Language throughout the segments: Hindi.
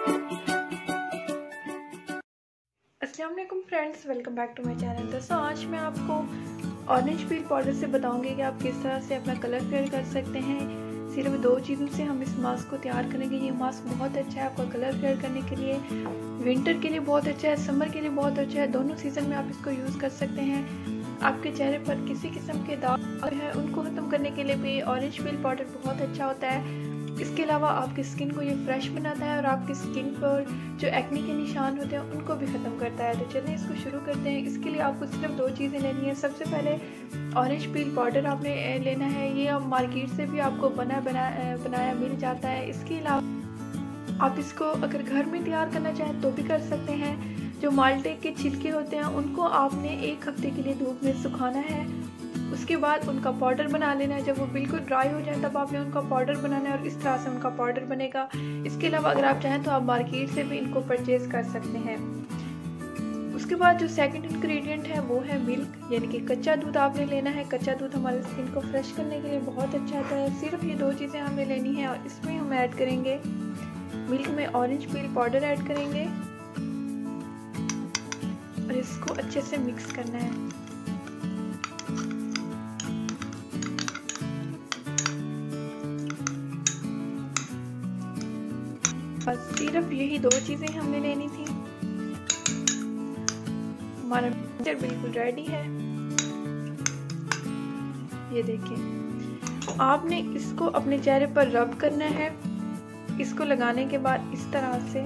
अस्सलाम वालेकुम friends, welcome back to my channel. दोस्तों आज मैं आपको ऑरेंज पील पाउडर से बताऊंगी कि आप किस तरह से अपना कलर फेयर कर सकते हैं। सिर्फ 2 चीज़ों से हम इस मास्क को तैयार करेंगे। ये मास्क बहुत अच्छा है आपका कलर फेयर करने के लिए, विंटर के लिए बहुत अच्छा है, समर के लिए बहुत अच्छा है। दोनों सीज़न में आप इसको यूज़ कर सकते हैं। आपके चेहरे पर किसी किस्म के दाग हैं उनको ख़त्म करने के लिए भी ऑरेंज पील पाउडर बहुत अच्छा होता है। इसके अलावा आपकी स्किन को ये फ्रेश बनाता है और आपकी स्किन पर जो एक्ने के निशान होते हैं उनको भी ख़त्म करता है। तो चलिए इसको शुरू करते हैं। इसके लिए आपको सिर्फ 2 चीज़ें लेनी है। सबसे पहले ऑरेंज पील पाउडर आपने लेना है। ये आप मार्केट से भी आपको बनाया मिल जाता है। इसके अलावा आप इसको अगर घर में तैयार करना चाहें तो भी कर सकते हैं। जो माल्टे के छिलके होते हैं उनको आपने 1 हफ्ते के लिए धूप में सुखाना है। उसके बाद उनका पाउडर बना लेना है। जब वो बिल्कुल ड्राई हो जाए तब आपने उनका पाउडर बनाना है और इस तरह से उनका पाउडर बनेगा। इसके अलावा अगर आप चाहें तो आप मार्केट से भी इनको परचेज कर सकते हैं। उसके बाद जो सेकंड इंग्रेडिएंट है वो है मिल्क, यानी कि कच्चा दूध आपने लेना है। कच्चा दूध हमारे स्किन को फ्रेश करने के लिए बहुत अच्छा होता है। सिर्फ ये 2 चीज़ें हमें लेनी है और इसमें हम ऐड करेंगे मिल्क में ऑरेंज पील पाउडर ऐड करेंगे और इसको अच्छे से मिक्स करना है। बस सिर्फ यही 2 चीज़ें हमने लेनी थी। हमारा मिक्सचर बिल्कुल रेडी है। ये देखिए, आपने इसको अपने चेहरे पर रब करना है। इसको लगाने के बाद इस तरह से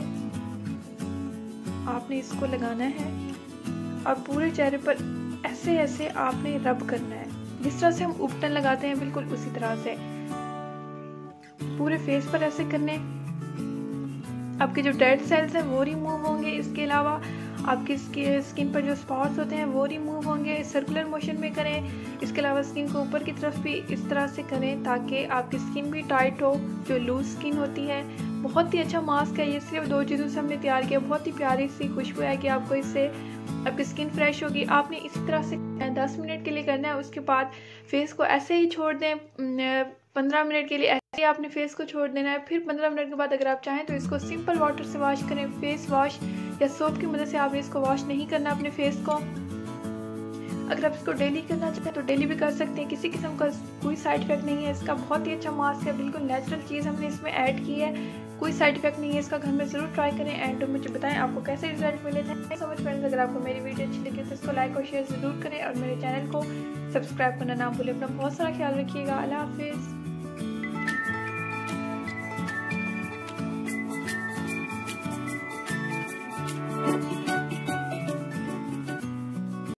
आपने इसको लगाना है और पूरे चेहरे पर ऐसे ऐसे आपने रब करना है। जिस तरह से हम उपटन लगाते हैं बिल्कुल उसी तरह से पूरे फेस पर ऐसे करने। आपके जो डेड सेल्स हैं वो रिमूव होंगे। इसके अलावा आपकी स्किन पर जो स्पॉट्स होते हैं वो रिमूव होंगे। सर्कुलर मोशन में करें। इसके अलावा स्किन को ऊपर की तरफ भी इस तरह से करें ताकि आपकी स्किन भी टाइट हो, जो लूज स्किन होती है। बहुत ही अच्छा मास्क है ये। सिर्फ 2 चीज़ों से हमने तैयार किया। बहुत ही प्यारी सी खुशबू है कि आपको इससे आपकी स्किन फ्रेश होगी। आपने इसी तरह से 10 मिनट के लिए करना है। उसके बाद फेस को ऐसे ही छोड़ दें 15 मिनट के लिए। ऐसे ही आपने फेस को छोड़ देना है। फिर 15 मिनट के बाद अगर आप चाहें तो इसको सिंपल वाटर से वॉश करें। फेस वॉश या सोप की मदद से आपने इसको वॉश नहीं करना अपने फेस को। अगर आप इसको डेली करना चाहें तो डेली भी कर सकते हैं। किसी किस्म का कोई साइड इफेक्ट नहीं है इसका। बहुत ही अच्छा मास्क है, बिल्कुल नेचुरल चीज़ हमने इसमें ऐड की है। कोई साइड इफेक्ट नहीं है इसका। घर में ज़रूर ट्राई करें एंड मुझे बताएं आपको कैसे रिजल्ट मिले। Thank you so much friends. अगर आपको मेरी वीडियो अच्छी लगी तो इसको लाइक और शेयर ज़रूर करें और मेरे चैनल को सब्सक्राइब करना ना भूलें। अपना बहुत सारा ख्याल रखिएगा। अल्लाह हाफिज़।